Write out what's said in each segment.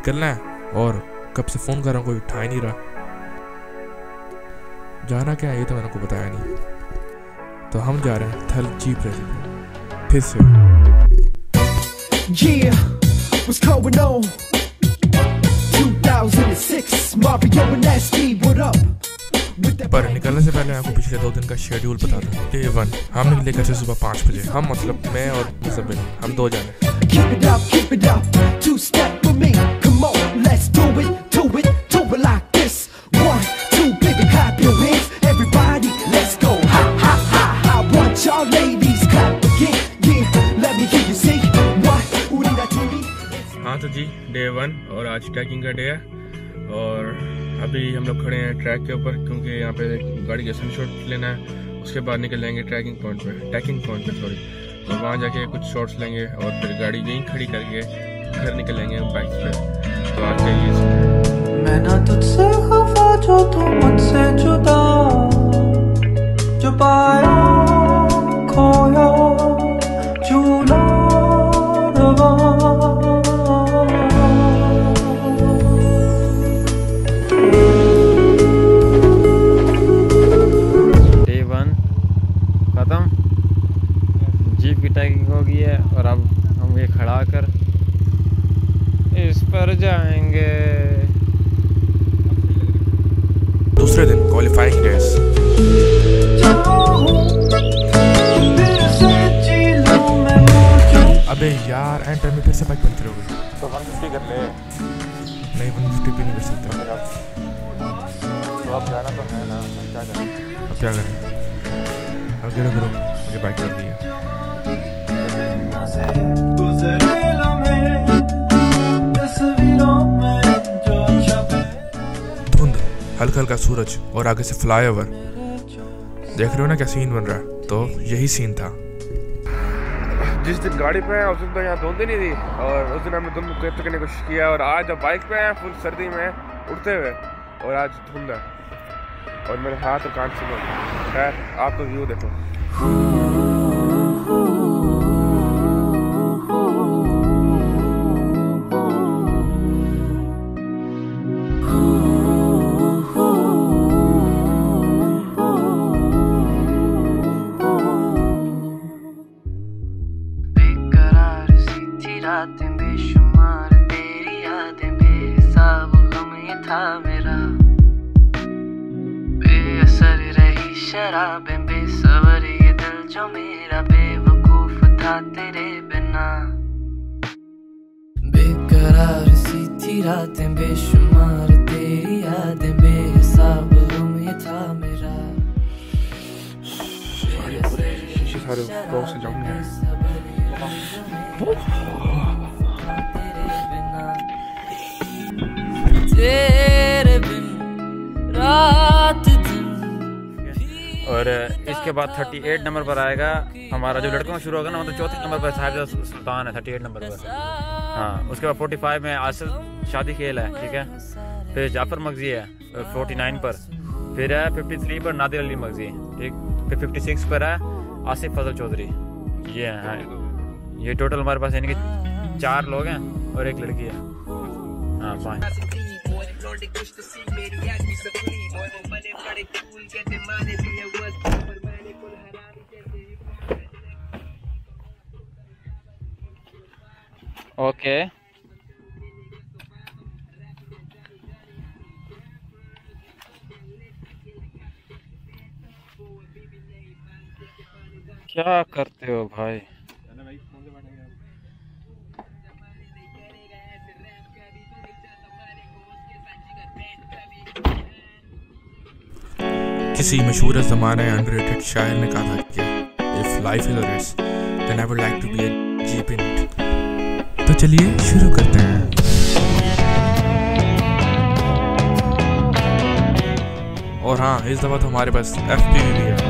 निकलना है और कब से फ़ोन कर रहा हूँ कोई उठा ही नहीं रहा। जाना क्या है ये तो मैंने को बताया नहीं। तो हम जा रहे हैं थल जीप रेसिडेंट फिर से। Yeah, what's going on? 2006, Mario and Nasty, what up? पर निकलने से पहले आपको पिछले 2 दिन का शेड्यूल बता दूं। Day 1 हम निकले कैसे सुबह 5 बजे। हम मतलब मैं और मुसब्बिल, हम 2 जाने। Keep it up, 2 step with me. Come on, let's do it like this. 1, 2, baby, clap your hands. Everybody, let's go. Ha ha ha ha. Want y'all ladies clap again. Yeah, let me hear you say what? Uri that TV. हाँ तो जी Day 1 और आज trekking का day है और अभी हम लोग खड़े हैं ट्रैक के ऊपर क्योंकि यहाँ पे गाड़ी का सनशॉट लेना है। उसके बाद निकल जाएंगे ट्रैकिंग पॉइंट पे सॉरी, और वहाँ जाके कुछ शॉट्स लेंगे और फिर गाड़ी यहीं खड़ी करके घर निकल जाएंगे बाइक पे। तो आज जाइए। मैं ना तुझसे खफा जो तू मुझसे जुदा, जो पाया खोया झूला रवा। Day 1 खत्म, जीप की टैगिंग हो गई है और अब हम ये खड़ा कर इस पर जाएंगे। दूसरे दिन क्वालिफाइंग रेस। अबे यार एंड टाइम में फिर से बाइक पंचर हो गई। तो 150 कर ले। नहीं 150 भी नहीं कर सकते। तो अब जाना तो है ना, क्या करें? अब क्या करें? अब गिरो मुझे बाइक कर दी है। धुंध, हल्का हल्का सूरज और आगे से फ्लाईओवर। देख रहे हो ना क्या सीन बन रहा है? तो यही सीन था। जिस दिन गाड़ी पे आए उस दिन तो यहाँ धुंध नहीं थी और उस दिन हमने धुंध कैप्चर करने की कोशिश किया और आज जब बाइक पे आए फुल सर्दी में उड़ते हुए और आज धुंध है और मेरे हाथ और कान से। खैर आप तो व्यू देखो। रातें बेशुमार तेरी यादें बेहिसाब गम ये था मेरा, बेअसर रही शराबें बेसबर ये दिल जो मेरा बेवकूफ था तेरे बिना। बेकरार सी थी रातें बेशुमार तेरी यादें बेहिसाब गम ये था मेरा। तेरे बिन रात दिन। और इसके बाद 38 नंबर पर आएगा हमारा जो लड़कों में शुरू होगा ना, मतलब 34 नंबर पर साहिब सुल्तान है 38 नंबर पर। हाँ उसके बाद 45 में आसिफ शादी खेल है, ठीक है। फिर जाफर मगजी है 49 पर, फिर है 53 पर नादिर अली मगजी, ठीक। फिर 56 पर है आसिफ फजल चौधरी। ये है ये टोटल हमारे पास यानी कि 4 लोग हैं और 1 लड़की है। हाँ 5। ओके क्या करते हो भाई? किसी मशहूर ज़माने अंडररेटेड शायर ने कहा था कि if life is a race then I would like to be a jeep in it. तो चलिए शुरू करते हैं। और हाँ इस दफ़ा तो हमारे पास FPV भी है।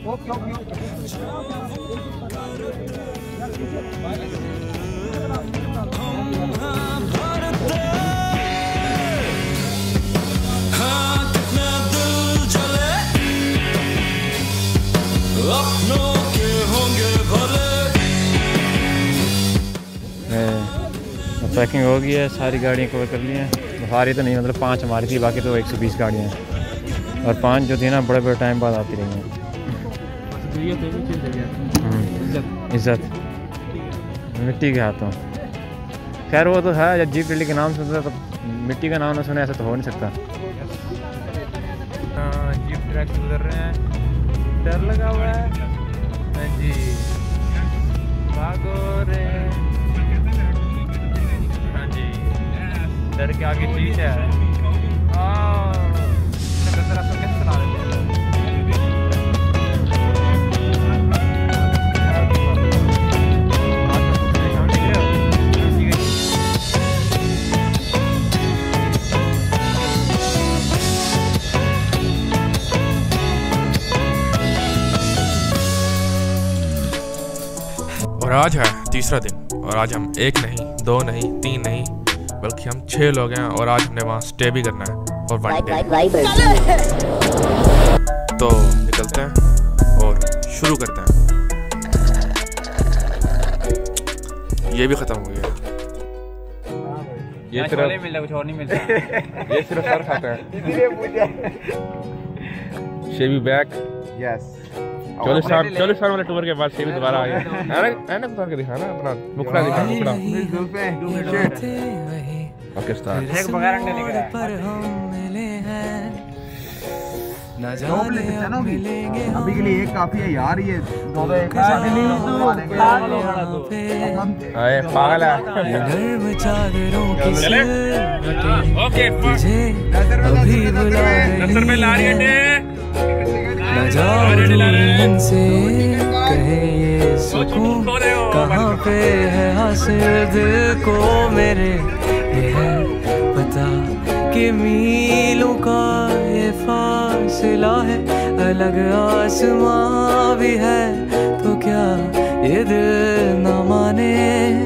पैकिंग हो गई है, सारी गाड़ियाँ कवर कर ली हैं। सारी तो नहीं, मतलब 5 हमारी थी, बाकी तो 120 गाड़ियाँ हैं। और 5 जो थी ना बड़े बड़े टाइम बाद आती रही हैं। इज्जत मिट्टी के हाथों। खैर वो तो है, जब जीप रैली के नाम सुनते तो मिट्टी का नाम ना सुने ऐसा तो हो नहीं सकता। जीप ट्रैक से गुजर रहे हैं, डर लगा हुआ है जी, भागो रे। हाँ जी, डर के आगे चीज है। कैसे चला लेते हैं? और आज है तीसरा दिन और आज हम 1 नहीं 2 नहीं 3 नहीं बल्कि हम 6 लोग हैं और आज हमने वहाँ स्टे भी करना है और 1 डे। तो निकलते हैं और शुरू करते हैं। ये भी ख़त्म हो गया। ये सिर्फ मिलता, कुछ और नहीं मिलता। ये सिर्फ सर खाता है। शेबी बैक। यस 40 साल वाले टूर के बाद शेबी दोबारा आ गया। ऐनक उतार के दिखाना अपना मुखड़ा, दिखा मुखड़ा। पाकिस्तान एक बगैर अंडे निकला है। अभी के लिए एक काफी है यार, ये पागल है। चले ओके नसर में ला रही है कहाँ पे है हासिल दिल को मेरे, ये है पता कि मीलों का ये फासला है, अलग आसमां भी है तो क्या ये दिल न माने।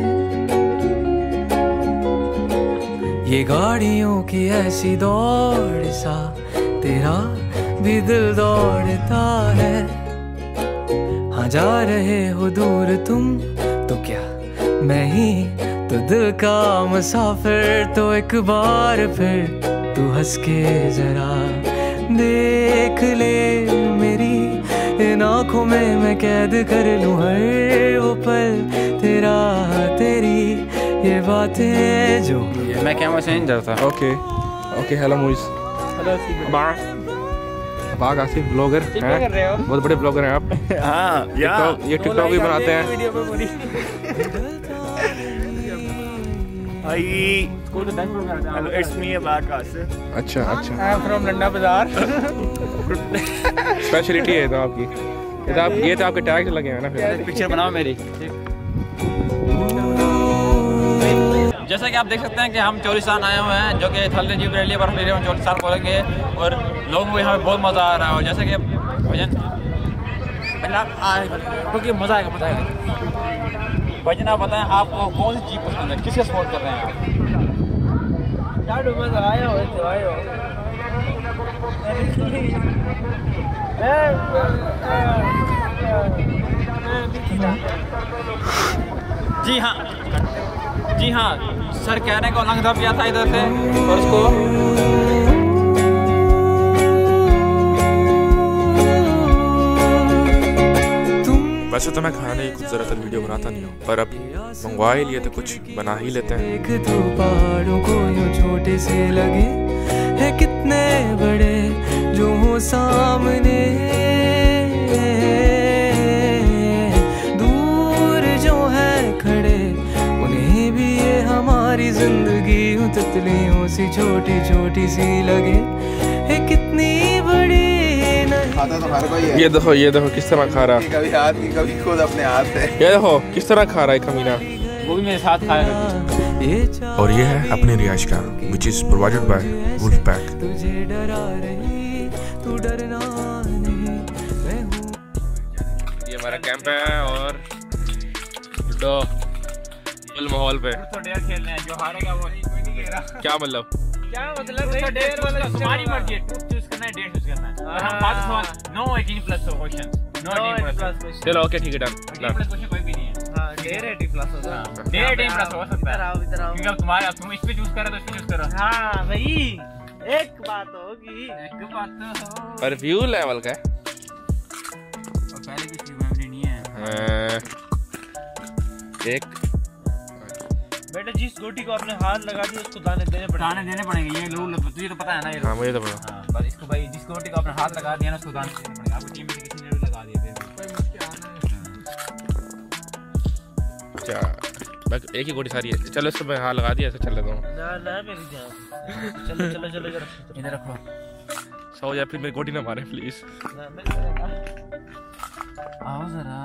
ये गाड़ियों की ऐसी दौड़ सा तेरा भी दिल दौड़ता है। हाँ जा रहे हो दूर तुम तो क्या मैं ही तो दिल का मुसाफिर, तो एक बार फिर तू हंस के जरा देख ले मेरी इन आँखों में, मैं कैद कर लूँ हर वो पल तेरा, तेरी ये बातें जो। मैं कैमरा से नहीं डरता। Okay hello movies. Bagh Asif blogger हैं, बहुत बड़े ब्लॉगर हैं आप। हाँ ये टिकटॉक भी बनाते हैं। Hello it's me Bagh Asif. अच्छा आई एम फ्रॉम लंडा बाजार। स्पेशलिटी है तो आपकी ये तो आपके टैग लगे हैं ना। फिर पिक्चर बनाओ मेरी। जैसा कि आप देख सकते हैं कि हम चोलिस्तान आए हुए हैं, जो कि थर्ड जीप रैली पर हम चोलिस्तान बोलेंगे और लोगों को यहाँ पे बहुत मज़ा आ रहा है। और जैसे कि भजन क्योंकि मज़ा आएगा भजन, आप बताएं आपको कौन सी जीप पसंद है, किसके सपोर्ट कर रहे हैं आप? जी हाँ सर, कहने को लंग धप गया था इधर से और उसको वैसे तो मैं खाने की कुछ ज़्यादातर वीडियो बनाता नहीं हूँ, पर अब मंगवा ही लिए तो कुछ बना ही लेते हैं। एक दो पहाड़ों को यूं छोटे से लगे है कितने बड़े जो हो सामने, दूर जो है खड़े उन्हें भी ये हमारी जिंदगी यूं तितलियों सी छोटी छोटी सी लगे है कितनी बड़ी। खाता तो हर कोई है। ये देखो किस तरह खा रहा है, कभी हाथ की कभी खुद अपने हाथ से। ये देखो किस तरह खा रहा है कमीना। वो भी मेरे साथ खाएगा। और ये है अपनी रिहाइश का which is provided by wolf pack. तुझे डरा रही तू डरना नहीं, मैं हूँ ये हमारा कैंप है और लूडो फुल माहौल पे। तो डेयर खेलने हैं, जो हारेगा वो कोई नहीं खेल रहा। क्या मतलब? क्या मतलब भाई, डेयर मतलब तुम्हारी मर्जी है, तू चूज करना है, डेयर चूज करना है। और हम पास सवाल नो 18+ क्वेश्चन, नो 18+। चलो ओके ठीक है डन। 18+ क्वेश्चन कोई भी नहीं है। हां डेयर 18+ होगा, डेयर 18+ हो सकता है। इधर आओ क्योंकि अब तुम्हारा, तुम इस पे चूज करो तो इस पे चूज करो। हां भाई एक बात होगी, एक बात तो हो। पर व्यू लेवल का है और पहले की मेमोरी नहीं है। एक बेटा जिस गोटी को आपने हाथ लगा दी उसको दाने देने पड़ेंगे। ये रूल तुझे तो पता है ना ये। हाँ मुझे तो पता। हाँ बस इसको भाई जिस गोटी को आपने हाथ लगा दिया ना उसको दाने देने पड़ेंगे। आपकी टीम में से किसी ने भी लगा दिया अच्छा बस एक ही गोटी सारी है। चलो इसको मैं हाथ लगा दिया, ऐसे चल लेता हूँ। ना मेरी जान। चलो इधर रखो। सो या फिर मेरी गोटी ना मारे प्लीज। आओ जरा।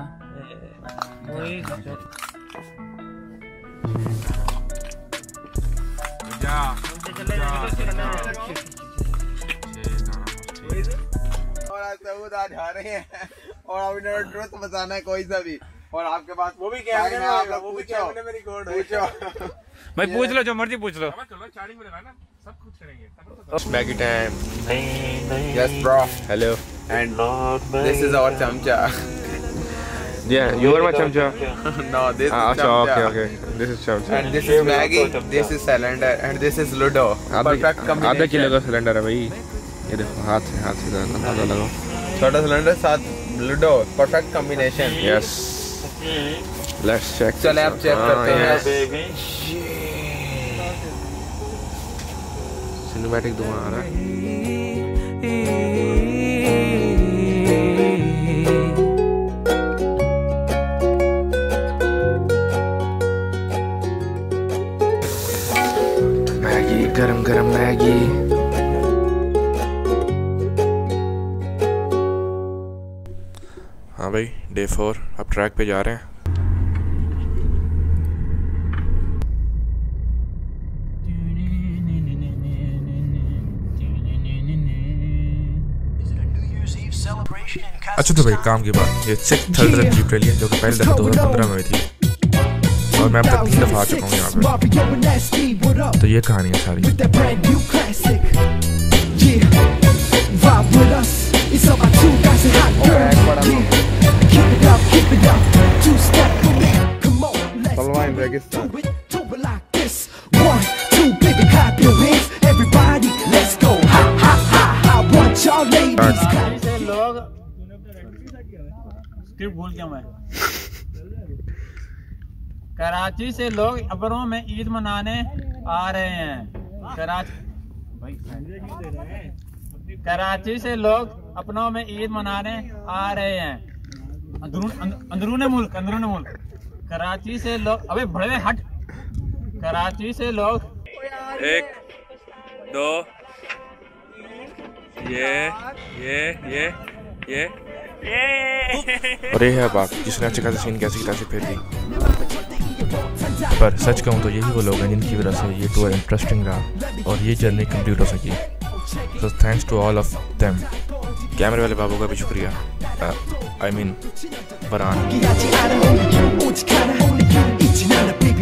और आज सबूत आज हारे हैं और अब इन्होंने ट्रुथ बताना है कोई सा भी। और आपके पास वो भी कैमरे में, आप लोग पूछो मेरी कोड पूछो भाई पूछ लो जो मर्जी पूछ लो। चलो स्टार्टिंग में लगाना, सब कुछ करेंगे। Maggi time. Yes bro, hello and this is our चमचा। Yeah, you are my chamcha. No, this is अच्छा chumcha. okay. This is chamcha. And this is Maggie, this is cylinder, and this is Ludo. Perfect combination. आधा kilo का cylinder है भाई। ये देखो हाथ से आधा लगाओ। छोटा सिलेंडर साथ Ludo, perfect combination. Yes. Let's check. चले आप चेक करते हैं। सिनेमैटिक धुआं आ रहा है। गरम गरम मैगी। हाँ भाई डे 4 अब ट्रैक पे जा रहे हैं। अच्छा तो भाई काम की बात, ये 6th थर्ड रन जीप रही है जो कि पहले दफा 2015 में हुई थी और मैं अब तक 3 दफा आ चुका हूँ यहाँ पे। तो ये कहानी है सारी। सलमान रेगिस्तान। लोग स्क्रिप्ट भूल गया मैं। कराची से लोग अबरों में ईद मनाने आ रहे हैं। कराची से लोग अपनों में ईद मनाने आ रहे हैं। अंदरूने मुल्क कराची से लोग, अबे बड़े हट। कराची से लोग 1 2 ये और ये है बात जिसने अच्छे खासे सीन कैसे की तैसे फेर दी। पर सच कहूँ तो यही वो लोग हैं जिनकी वजह से ये टूर इंटरेस्टिंग रहा और ये जर्नी कंप्लीट हो सकी। So thanks to all of them. कैमरे वाले बाबू का भी शुक्रिया, आई मीन फरहान।